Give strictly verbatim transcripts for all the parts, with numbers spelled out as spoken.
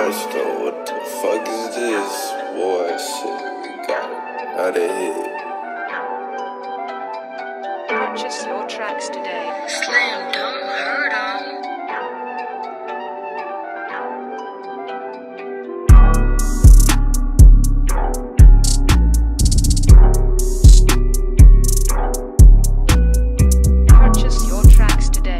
Presto, what the fuck is this? Boy, shit, we got it. Out of here. Purchase your tracks today. Slam dunk, hurt 'em. Purchase your tracks today.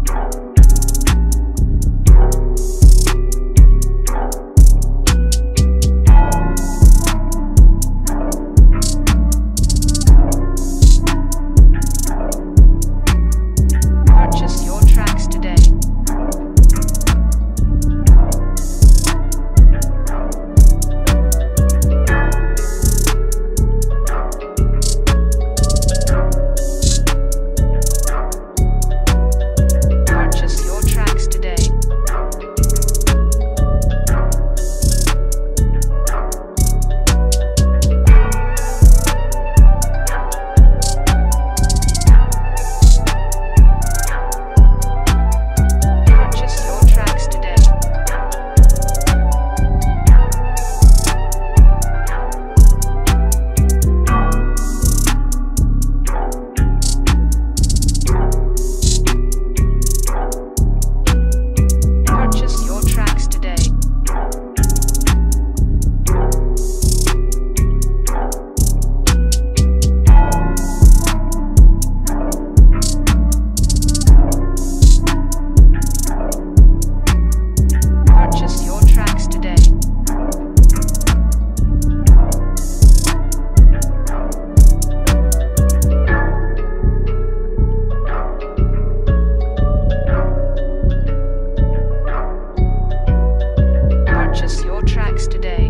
Purchase your tracks today. Purchase your tracks today. Purchase your tracks today. Purchase your tracks today. Purchase your tracks today. Purchase your tracks today.